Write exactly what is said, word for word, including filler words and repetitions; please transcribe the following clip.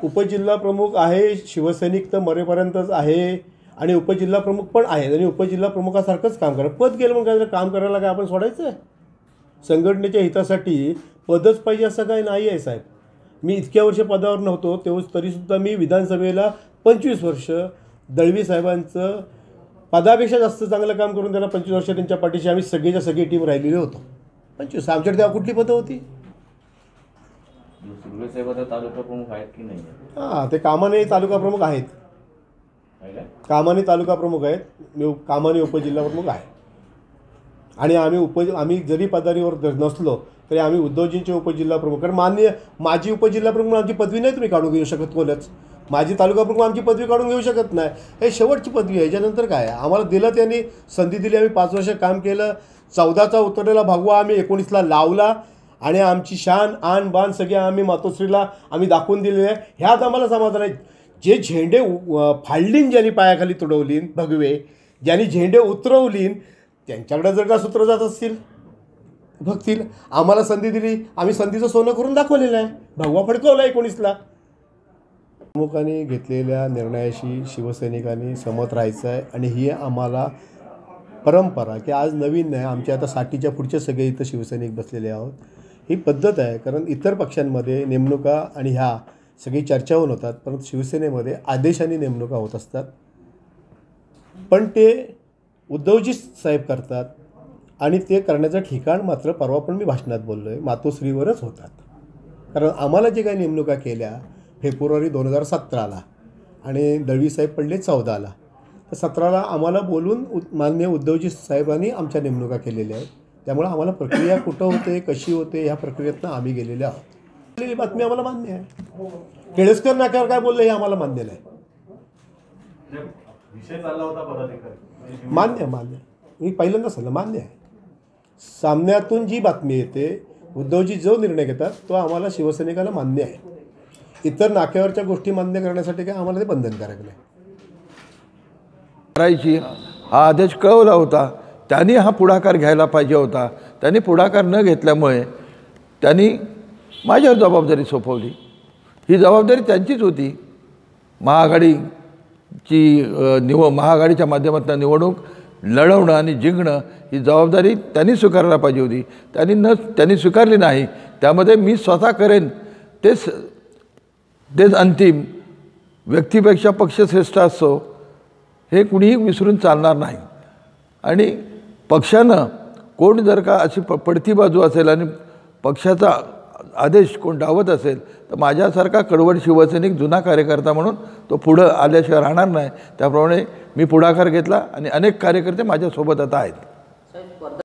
उपजिल्हा प्रमुख आहे, शिवसैनिक तर मरेपर्यंतच आहे आणि उपजिल्हा प्रमुख पण आहेत आणि उपजिल्हा प्रमुखासारखंच काम करा. पद केलं मग काय काम करायला काय आपण सोडायचं आहे? संघटनेच्या हितासाठी पदच पाहिजे असं काही नाही आहे साहेब. मी इतक्या वर्ष पदावर नव्हतो तेव्हा तरीसुद्धा मी विधानसभेला पंचवीस वर्ष दळवी साहेबांचं पदापेक्षा जास्त चांगलं काम करून त्यांना पंचवीस वर्ष त्यांच्या पाठीशी आम्ही सगळीच्या सगळी टीम राहिलेली होतो. पंचवीस आमच्याकडे तेव्हा कुठली पदं होती? तालुका प्रमुख आहेत की नाही? हां, ते कामाने तालुका प्रमुख आहेत. कामाने तालुका प्रमुख आहेत, मी कामाने उपजिल्हा प्रमुख आहे. आणि आम्ही उप आम्ही जरी पदारीवर नसलो तरी आम्ही उद्धवजींचे उपजिल्हा प्रमुख, कारण मान्य माझी उपजिल्हा प्रमुख आमची पदवी नाही तुम्ही काढून घेऊ शकत कोणच. माझी तालुका प्रमुख आमची पदवी काढून घेऊ शकत नाही. हे शेवटची पदवी आहे. याच्यानंतर काय आम्हाला दिलं, त्यांनी संधी दिली, आम्ही पाच वर्ष काम केलं. चौदाचा उतरलेला भगवा आम्ही एकोणीसला लावला आणि आमची शान आन बान सगळे आम्ही मातोश्रीला आम्ही दाखवून दिलेले आहे. ह्यात आम्हाला समाधान आहे. जे झेंडे फाडलीन, ज्यांनी पायाखाली तुडवलीन भगवे, ज्यांनी झेंडे उतरवलीन, त्यांच्याकडे जर का सूत्र जात असतील बघतील. आम्हाला संधी दिली, आम्ही संधीचं सोनं करून दाखवलेलं आहे. भगवा फडकवला एकोणीसला. प्रमुखांनी घेतलेल्या निर्णयाशी शिवसैनिकांनी सहमत राहायचं आहे आणि ही आम्हाला परंपरा की आज नवीन नाही, आमचे आता साठीच्या पुढचे सगळे इथं शिवसैनिक बसलेले आहोत. ही पद्धत आहे. कारण इतर पक्षांमध्ये नेमणुका आणि ह्या सगळी चर्चा होऊन होतात, परंतु शिवसेनेमध्ये आदेशाने नेमणुका होत असतात. पण ते उद्धवजी साहेब करतात आणि ते करण्याचं ठिकाण मात्र परवा पण मी भाषणात बोललो आहे मातोश्रीवरच होतात. कारण आम्हाला जे काही नेमणुका केल्या फेब्रुवारी दोन हजार सतराला आणि दळवी साहेब पडले चौदाला, तर सतराला आम्हाला बोलून माननीय उद्धवजी साहेबांनी आमच्या नेमणुका केलेल्या आहेत. त्यामुळे आम्हाला प्रक्रिया कुठं होते, कशी होते, ह्या प्रक्रियेतनं आम्ही गेलेले आहोत. ही बातमी आम्हाला मान्य आहे. केळसकर नाक्यावर काय बोलले हे आम्हाला मान्य नाही. मान्य मान्य मी पहिल्यांदा सांगितलं मान्य आहे. सामन्यातून जी बातमी येते, उद्धवजी जो निर्णय घेतात तो आम्हाला शिवसैनिकाला मान्य आहे. इतर नाक्यावरच्या गोष्टी मान्य करण्यासाठी काय आम्हाला ते बंधनकारक नाही. करायची हा आदेश कळवला होता, त्यांनी हा पुढाकार घ्यायला पाहिजे होता. त्यांनी पुढाकार न घेतल्यामुळे त्यांनी माझ्यावर जबाबदारी सोपवली. ही जबाबदारी त्यांचीच होती. महाआघाडीची निव महाआघाडीच्या माध्यमातून निवडणूक लढवणं आणि जिंकणं ही जबाबदारी त्यांनी स्वीकारायला पाहिजे होती. त्यांनी न त्यांनी स्वीकारली नाही. त्यामध्ये मी स्वतः करेन तेच तेच अंतिम. व्यक्तीपेक्षा पक्ष श्रेष्ठ असतो हे कुणीही विसरून चालणार नाही. आणि पक्षानं कोण जर का अशी प पडती बाजू असेल आणि पक्षाचा आदेश कोण डावत असेल तर माझ्यासारखा कडवट शिवसैनिक जुना कार्यकर्ता म्हणून तो पुढं आल्याशिवाय राहणार नाही. त्याप्रमाणे मी पुढाकार घेतला आणि अनेक कार्यकर्ते माझ्यासोबत आता आहेत.